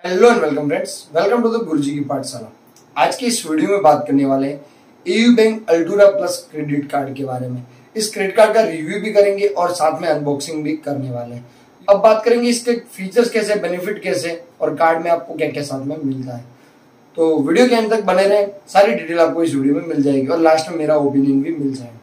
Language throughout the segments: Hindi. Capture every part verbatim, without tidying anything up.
Hello and welcome friends, welcome to the Guruji की पाठशाला। आज की इस वीडियो में बात करने वाले हैं AU bank Altura plus credit card के बारे में। इस क्रेडिट कार्ड का रिव्यू भी करेंगे और साथ में अनबॉक्सिंग भी करने वाले हैं। अब बात करेंगे इसके फीचर्स कैसे, बेनिफिट कैसे और कार्ड में आपको क्या क्या साथ में मिलता है। तो वीडियो के अंत तक बने रहें, सारी डिटेल आपको इस वीडियो में मिल जाएगी और लास्ट में मेरा ओपिनियन भी मिल जाएगा।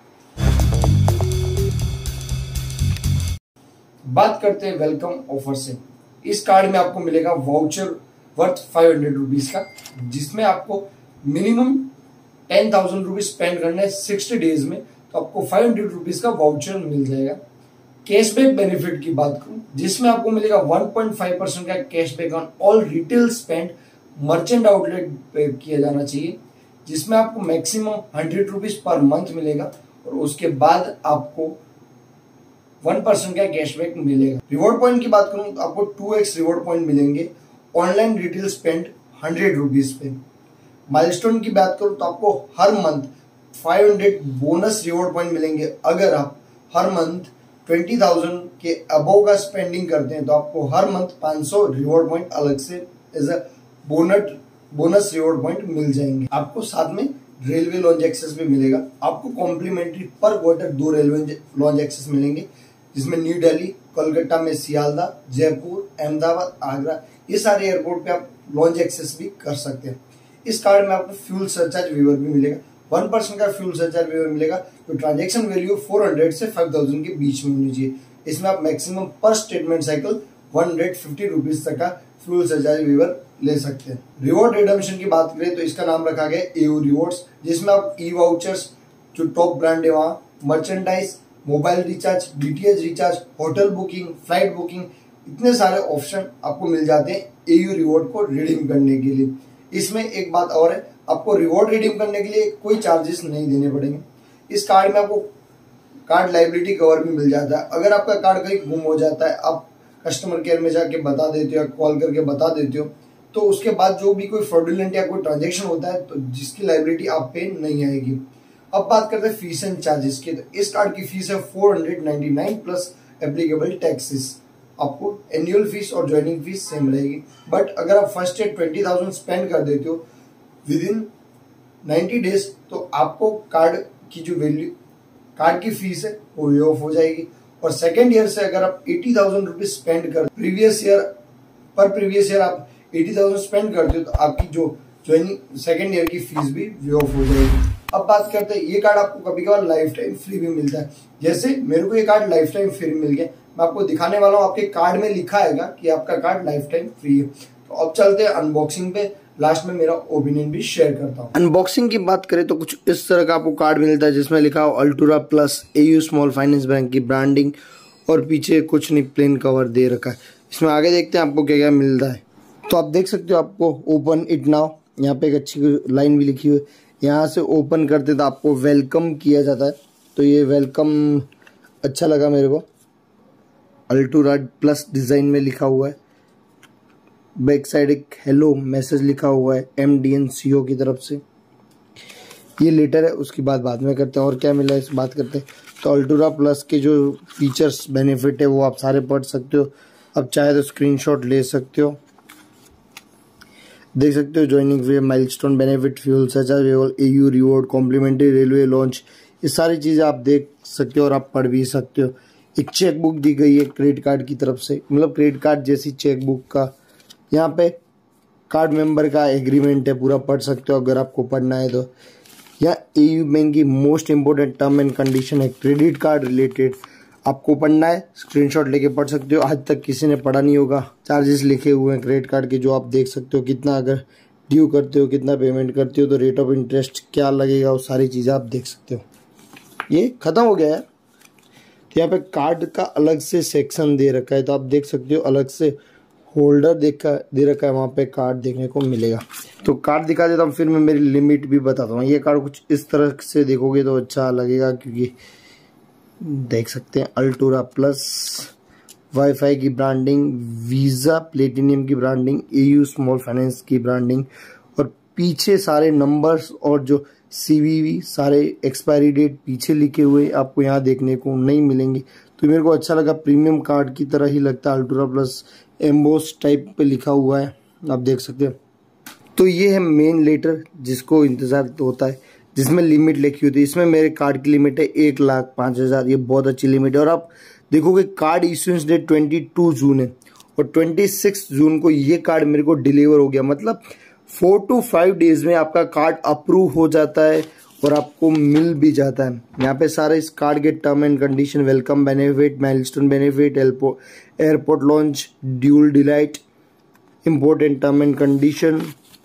बात करते हैं वेलकम ऑफर से। इस कार्ड में आपको मिलेगा voucher worth five hundred rupees का, जिसमें आपको minimum ten thousand rupees spend करना है सिक्सटी डेज में, तो आपको फाइव हंड्रेड रुपीज का वाउचर मिल जाएगा। कैशबैक बेनिफिट की बात करूं, जिसमें आपको मिलेगा वन पॉइंट फाइव परसेंट का cashback on all retail spend merchant outlet पे किया जाना चाहिए, जिसमें आपको maximum hundred rupees per month मिलेगा और उसके बाद आपको वन परसेंट का कैशबैक मिलेगा। रिवॉर्ड पॉइंट की बात करूं तो आपको टू एक्स रिवॉर्ड पॉइंट मिलेंगे online retail spend hundred rupees पे। माइलस्टोन की बात करूं तो आपको हर month five hundred bonus reward point मिलेंगे। अगर आप हर मंथ ट्वेंटी थाउजेंड के अबव का स्पेंडिंग करते हैं तो आपको हर मंथ पाँच सौ रिवॉर्ड पॉइंट अलग से as a bonnet bonus reward point मिल जाएंगे। आपको साथ में रेलवे लॉन्च एक्सेस भी मिलेगा। आपको कॉम्प्लीमेंट्री पर क्वार्टर दो रेलवे लॉन्च एक्सेस मिलेंगे, जिसमें न्यू दिल्ली, कोलकाता में सियालदा, जयपुर, अहमदाबाद, आगरा, ये सारे एयरपोर्ट पे आप लॉन्च एक्सेस भी कर सकते हैं। इस कार्ड में आपको फ्यूल सरचार्ज वेवर भी मिलेगा। वन परसेंट का फ्यूल सरचार्ज वेवर मिलेगा, तो ट्रांजेक्शन वैल्यू फोर हंड्रेड से फाइव थाउजेंड के बीच में होनी चाहिए। इसमें आप maximum per statement cycle one hundred fifty rupees तक का फ्यूल सरचार्ज वेवर ले सकते हैं। रिवॉर्ड रिडम्पशन की बात करें तो इसका नाम रखा गया एयू रिवॉर्ड्स, जिसमें आप ई वाउचर्स, जो टॉप ब्रांड है वहाँ, merchandise, mobile recharge, DTH recharge, hotel booking, flight booking, इतने सारे ऑप्शन आपको मिल जाते हैं एयू रिवॉर्ड को रिडीम करने के लिए। इसमें एक बात और है, आपको रिवॉर्ड रिडीम करने के लिए कोई चार्जेस नहीं देने पड़ेंगे। इस कार्ड में आपको कार्ड लाइबिलिटी कवर भी मिल जाता है। अगर आपका कार्ड कहीं गुम हो जाता है, आप कस्टमर केयर में जाके बता देते हो या कॉल करके बता देते हो, तो उसके बाद जो भी कोई फ्रॉडुलेंट या कोई ट्रांजेक्शन होता है तो जिसकी लाइबिलिटी आप पे नहीं आएगी। अब बात करते हैं फीस एंड चार्जेस की। तो इस कार्ड की फीस है four hundred ninety nine plus applicable taxes. आपको एनुअल फीस और ज्वाइनिंग फीस सेम रहेगी, बट अगर आप first year twenty thousand spend कर देते हो विद इन नाइन्टी डेज, तो आपको कार्ड की जो वैल्यू कार्ड की फीस है वो वे ऑफ हो जाएगी। और सेकेंड ईयर से अगर आप एटी थाउजेंड रुपीज स्पेंड कर प्रीवियस ईयर पर प्रीवियस ईयर आप एटी थाउजेंड स्पेंड करते हो तो आपकी जो ज्वाइनिंग सेकेंड ईयर की फीस भी वे ऑफ हो जाएगी। अब बात करते हैं, ये कार्ड आपको कभी कभार लाइफ टाइम फ्री भी मिलता है। जैसे मेरे को ये कार्ड लाइफ टाइम फ्री मिल गया, मैं आपको दिखाने वाला हूँ। आपके कार्ड में लिखा आएगा कि आपका कार्ड लाइफ टाइम फ्री है। तो अब चलते हैं अनबॉक्सिंग पे, लास्ट में मेरा ओपिनियन भी शेयर करता हूँ। अनबॉक्सिंग की बात करें तो कुछ इस तरह का आपको कार्ड मिलता है, जिसमें लिखा हो Altura plus AU small finance bank की ब्रांडिंग, और पीछे कुछ नहीं प्लेन कवर दे रखा है। इसमें आगे देखते हैं आपको क्या क्या मिलता है। तो आप देख सकते हो, आपको ओपन इट नाउ, यहाँ पे एक अच्छी लाइन भी लिखी हुई है। यहाँ से ओपन करते तो आपको वेलकम किया जाता है, तो ये वेलकम अच्छा लगा मेरे को। अल्टूरा प्लस डिज़ाइन में लिखा हुआ है। बैक साइड एक हेलो मैसेज लिखा हुआ है M D and CEO की तरफ से। ये लेटर है, उसकी बात बाद में करते हैं और क्या मिला है इस बात करते हैं। तो अल्टूरा प्लस के जो फीचर्स बेनिफिट है वो आप सारे पढ़ सकते हो। अब चाहे तो स्क्रीनशॉट ले सकते हो, देख सकते हो। Joining fee, milestone benefit, fuel surcharge, AU reward, complimentary railway lounge, ये सारी चीज़ें आप देख सकते हो और आप पढ़ भी सकते हो। एक चेक बुक दी गई है क्रेडिट कार्ड की तरफ से, मतलब क्रेडिट कार्ड जैसी चेक बुक का। यहाँ पे कार्ड मेंबर का एग्रीमेंट है, पूरा पढ़ सकते हो अगर आपको पढ़ना है तो। यह एयू बैंक की most important term and condition है क्रेडिट कार्ड रिलेटेड, आपको पढ़ना है, स्क्रीनशॉट लेके पढ़ सकते हो। आज तक किसी ने पढ़ा नहीं होगा। चार्जेस लिखे हुए हैं क्रेडिट कार्ड के, जो आप देख सकते हो, कितना अगर ड्यू करते हो, कितना पेमेंट करते हो, तो रेट ऑफ इंटरेस्ट क्या लगेगा, वो सारी चीज़ें आप देख सकते हो। ये खत्म हो गया है। तो यहाँ पे कार्ड का अलग से सेक्शन दे रखा है, तो आप देख सकते हो अलग से होल्डर देखा दे रखा है, वहाँ पे कार्ड देखने को मिलेगा। तो कार्ड दिखा देता हूँ, फिर मैं मेरी लिमिट भी बताता हूँ। ये कार्ड कुछ इस तरह से देखोगे तो अच्छा लगेगा, क्योंकि देख सकते हैं अल्टूरा प्लस, वाईफाई की ब्रांडिंग, वीज़ा प्लेटिनियम की ब्रांडिंग, एयू स्मॉल फाइनेंस की ब्रांडिंग, और पीछे सारे नंबर्स और जो सीवीवी सारे एक्सपायरी डेट पीछे लिखे हुए आपको यहाँ देखने को नहीं मिलेंगे। तो मेरे को अच्छा लगा, प्रीमियम कार्ड की तरह ही लगता है। अल्टूरा प्लस एम्बोस टाइप पे लिखा हुआ है, आप देख सकते हो। तो ये है मेन लेटर जिसको इंतजार होता है, जिसमें लिमिट लिखी होती है। इसमें मेरे कार्ड की लिमिट है एक लाख पाँच हज़ार। ये बहुत अच्छी लिमिट है। और आप देखोगे कार्ड इश्यूएंस डेट बाईस जून है और छब्बीस जून को ये कार्ड मेरे को डिलीवर हो गया। मतलब फोर टू फाइव डेज में आपका कार्ड अप्रूव हो जाता है और आपको मिल भी जाता है। यहाँ पे सारे इस कार्ड के term and condition, welcome benefit, milestone benefit, airport lounge, dual delight, important term and condition,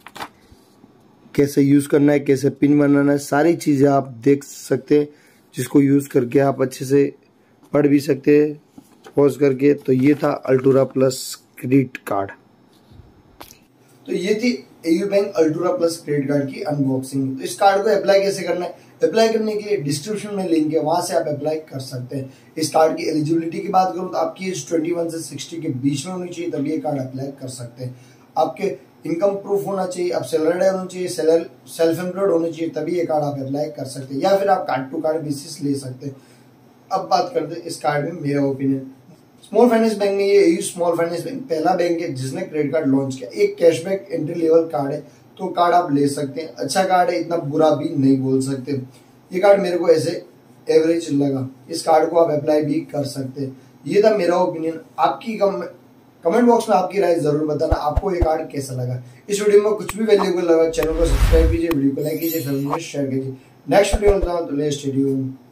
कैसे यूज करना है, कैसे पिन बनाना है, सारी चीजें आप देख सकते हैं, जिसको यूज करके आप अच्छे से पढ़ भी सकते हैं पॉज करके। तो ये था अल्टूरा प्लस क्रेडिट कार्ड। तो ये थी AU bank Altura plus credit card की अनबॉक्सिंग। तो इस कार्ड को अप्लाई कैसे करना है, अप्लाई करने के लिए डिस्क्रिप्शन में लिंक है, वहां से आप अप्लाई कर सकते हैं। इस कार्ड की एलिजिबिलिटी की बात करूं तो आपकी एज इक्कीस से साठ के बीच में होनी चाहिए, तभी ये कार्ड अप्लाई कर सकते हैं। आपके इनकम प्रूफ होना चाहिए, आप सैलरीड होना चाहिए, सेल्फ एम्प्लॉयड होना चाहिए, तभी ये कार्ड आप अप्लाई कर सकते हैं, या फिर आप कार्ड टू कार्ड बेसिस ले सकते हैं। अब बात करते हैं इस कार्ड में मेरा ओपिनियन। स्मॉल फाइनेंस बैंक में ये एयू स्मॉल फाइनेंस बैंक पहला बैंक है जिसने क्रेडिट कार्ड लॉन्च किया। एक कैशबैक एंट्री लेवल कार्ड है, तो कार्ड आप ले सकते हैं। अच्छा कार्ड है, इतना बुरा भी नहीं बोल सकते। ये कार्ड मेरे को ऐसे एवरेज लगा, इस कार्ड को आप अप्लाई भी कर सकते हैं। ये था मेरा ओपिनियन। आपकी कम कमेंट बॉक्स में आपकी राय जरूर बताना, आपको ये कार्ड कैसा लगा। इस वीडियो में कुछ भी वैल्यूएबल लगा, चैनल को सब्सक्राइब कीजिए, वीडियो को लाइक कीजिए, फैमिली में शेयर कीजिए। नेक्स्ट वीडियो में तो